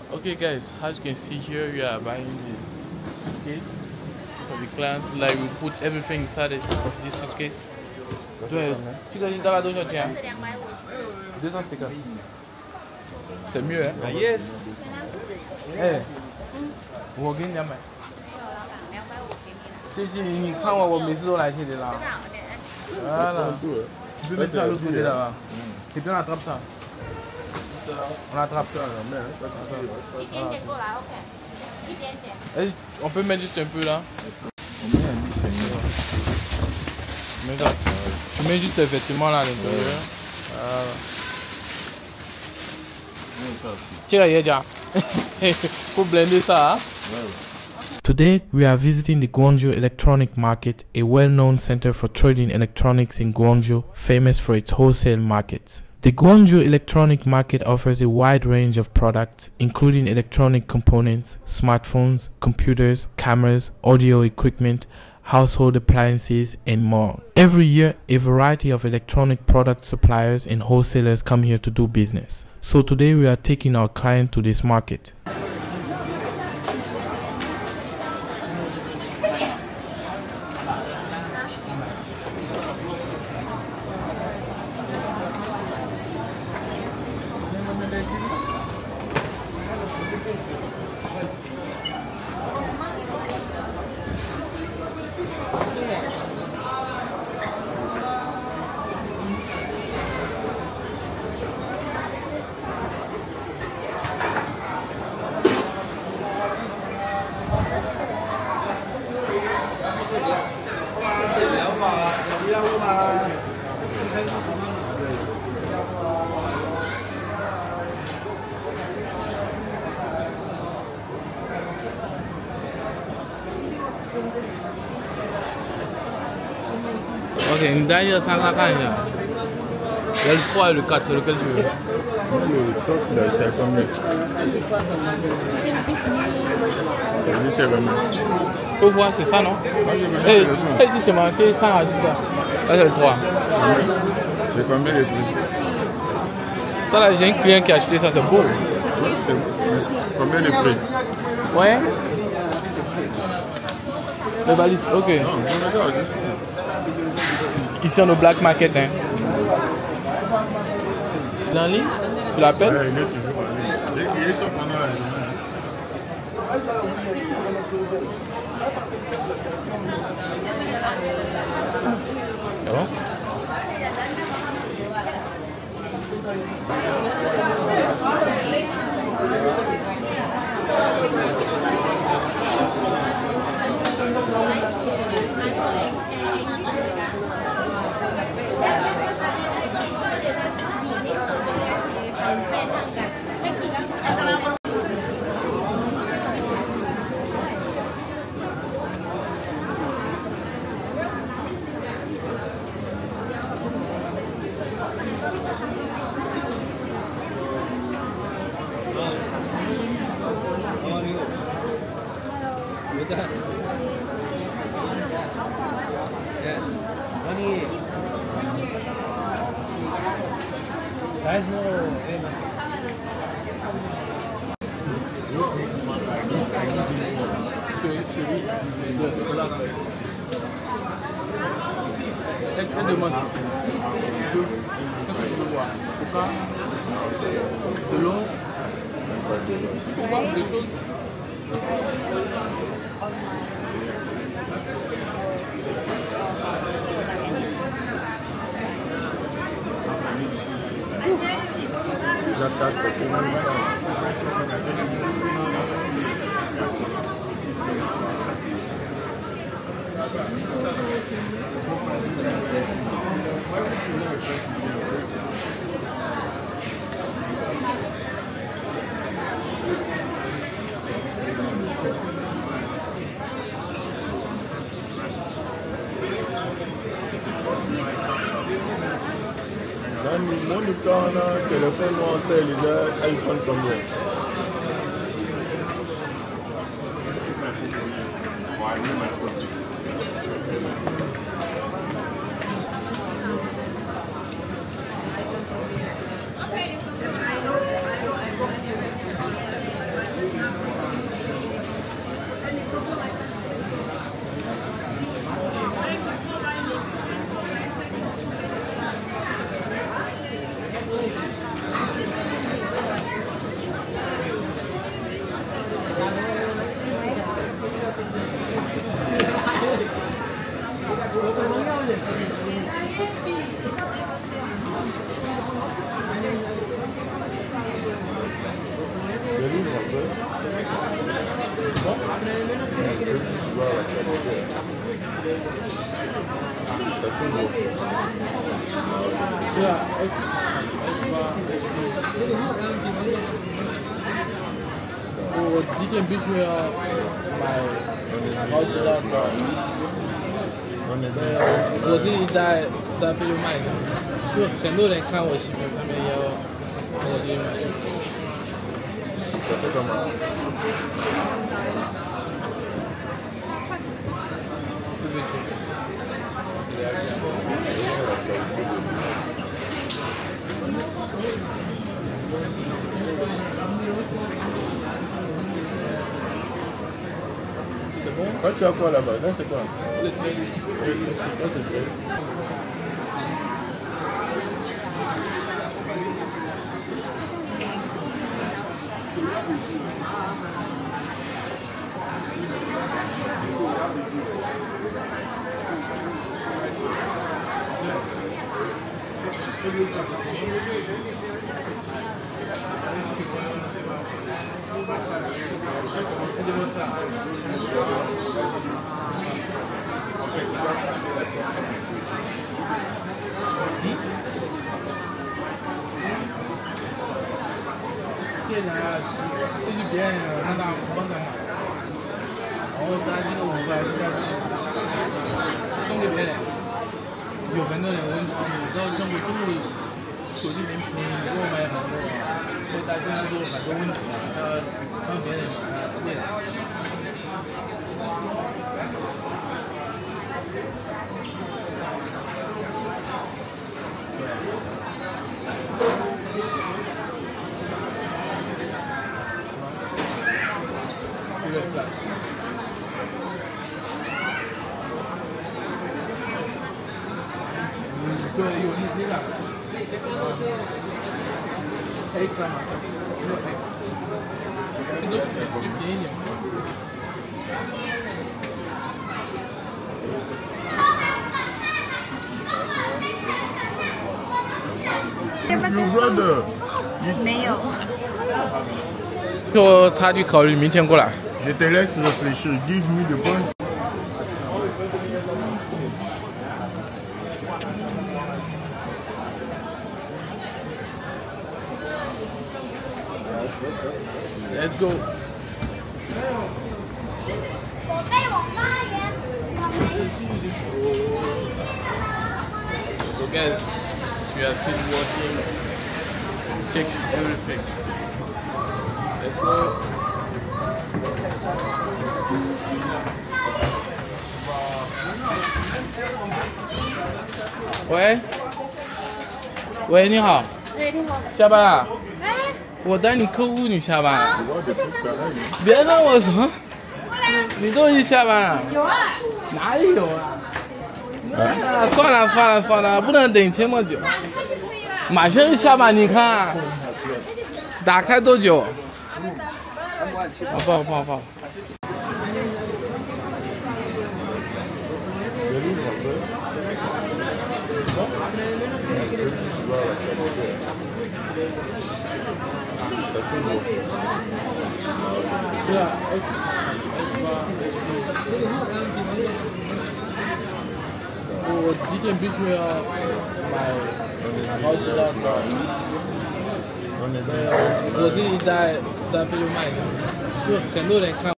Okay guys, as you can see here, we are buying the suitcase for the client. Like we put everything inside of this suitcase. Tu dois dire d'où je tiens. 250. C'est mieux hein? Ah yes. Eh. 我给你200。谢谢你看我每次都来这里啦。Voilà. Tu peux mettre ça à l'autre côté là-bas. Et puis on attrape ça. On attrape ça. Et on peut mettre juste un peu là. Tu mets juste tes vêtements là à l'intérieur. Tiens, faut blender ça. Hein? Today, we are visiting the Guangzhou Electronic Market, a well-known center for trading electronics in Guangzhou, famous for its wholesale markets. The Guangzhou Electronic Market offers a wide range of products, including electronic components, smartphones, computers, cameras, audio equipment, household appliances, and more. Every year, a variety of electronic product suppliers and wholesalers come here to do business. So today, we are taking our client to this market. Ok, une dernière 550. Il y a le 3 et le 4, c'est lequel tu veux? Le top là, c'est combien? Lui, c'est combien? Faut voir, c'est ça non? Eh, ici c'est marqué 100 à 10 là. Là c'est le 3. C'est combien les prix? Ça là, j'ai un client qui a acheté ça, c'est beau. Oui, c'est beau. Combien les prix? Ouais. Le balise, ok. Non, ici on est au black market. Hein. Il est en ligne? Tu l'appelles? Ouais, il est toujours en ligne. Il est sur pendant la journée. C'est bon? Elle demande qu'est-ce que tu veux voir? Pourquoi? De l'eau? Tu peux voir des choses? J'attaque, c'est tout. Dans mon temps, téléphone, c'est les iPhone combien? 我几件必须要买好几辆的。我自己在非洲卖的，就很多人看我视频，他们也要跟我这边买。 这个吗？ 对不起。 Quand tu as quoi là-bas? Là, c'est quoi? 这台这是别人的，那大帮他买，然后咱这个5块送给别人。有很多人问，你知道中国手机人便宜，给我买很多，所以他现在就很多问题了，让别人买贵了。对，有那些的，黑色嘛，没有黑，这个就便宜点。 You brother? 没有。 说他去考虑明天过来。 Je te laisse réfléchir. Give me the point. Let's go. 我被我妈也。 So guys, we are still working. Check everything. Let's go. 喂，喂，你好。 对，你好。 下班啊？ 哎。 我带你客户，你下班了？ 不下班。 别让我说。 过来。 你终于下班了？ 有啊。 哪里有啊？啊，算了，不能等这么久。马上就下班，你看。打开多久？抱。是啊，我几件必须要买好几辆的。我自己在非洲卖的，就很多人看。